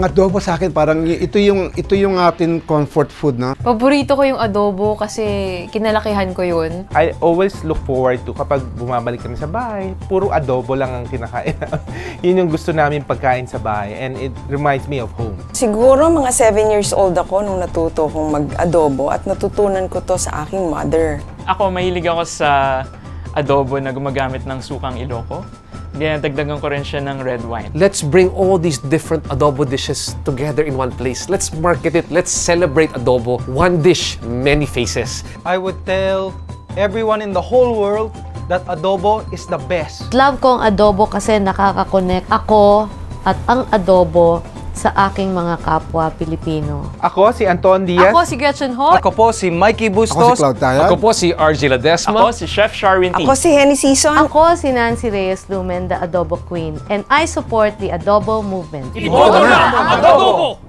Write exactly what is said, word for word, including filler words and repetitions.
adobo sa akin, parang ito yung ito yung atin comfort food, no? Paborito ko yung adobo kasi kinalakihan ko yun. I always look forward to kapag bumabalik kami sa bahay, puro adobo lang ang kinakain. Yun yung gusto namin pagkain sa bahay and it reminds me of home. Siguro mga seven years old ako nung natuto kong mag-adobo at natutunan ko to sa aking mother. Ako, mahilig ako sa adobo na gumagamit ng sukang Ilocos. Dinadagdagan ko rin siya ng red wine. Let's bring all these different adobo dishes together in one place. Let's market it. Let's celebrate adobo. One dish, many faces. I would tell everyone in the whole world that adobo is the best. Love ko ang adobo kasi nakaka-connect ako at ang adobo sa aking mga kapwa Pilipino. Ako si Anton Diaz. Ako si Gretchen. Ako po si Mikey Bustos. Ako si Claude Tayag. Ako po si R J Ledesma. Ako si Chef Sharwin. Ako si Heny Sison. Ako si Nancy Reyes Lumen, the Adobo Queen, and I support the Adobo movement. Iboto na ang adobo!